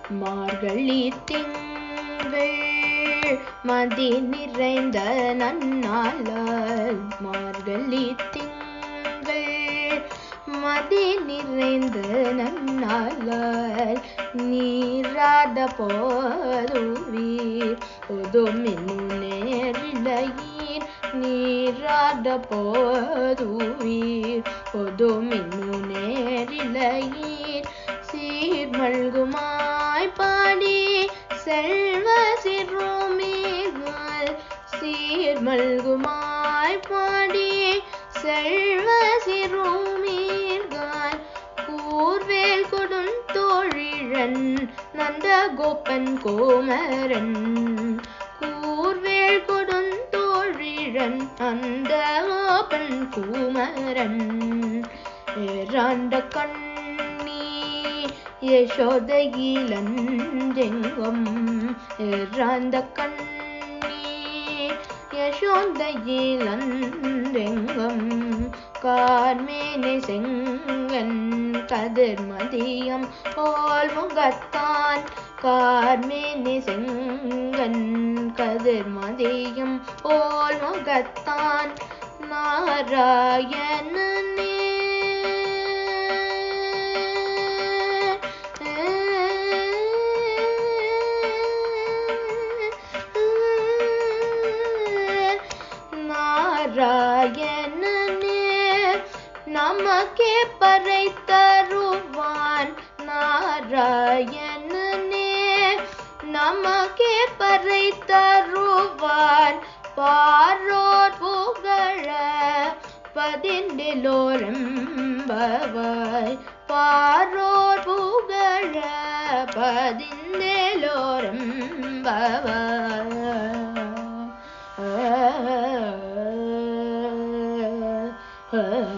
மார்கழி திங்கள் மதி நிறைந்த நன்னாளால் மார்கழி திங்கள் மதி நிறைந்த நன்னாளால் நீராத போதுவீர் ஒதுமினு நேரிழையீர் நீராத போதுவீர் ஒதுமினு நேரிழையீர் சீர்மல்குமாய் பாடி செல்வ சிறுமீர்கள் சீர்மல்குமாய் பாடி செல்வ சிறுமீர்கள் கூர்வேல் கொடுந்தோழிழன் நந்தகோபன் கோமரன் கூர்வேல் கொடுந்தோழிழன் நந்தகோபன் கோமரன் ஏறாண்ட கண்ணி யசோதையிலஞ்செங்கும் ஏறாண்ட கண்ணி யசோதையிலஞ்செங்கும் கார்மேனி செங்கன் கதிர்மதியம் போல் முகத்தான் கார்மேனி செங்கன் கதிர்மதியம் போல் முகத்தான் நாராயணனே நாராயணனே நமக்கே பறை தருவான் நாராயணனே நமக்கே பறை தருவான் பாரோர் புகழ பதிந்தெலோரம்பவாய் பாரோர் புகழ பதிந்தெலோரம்பவாய்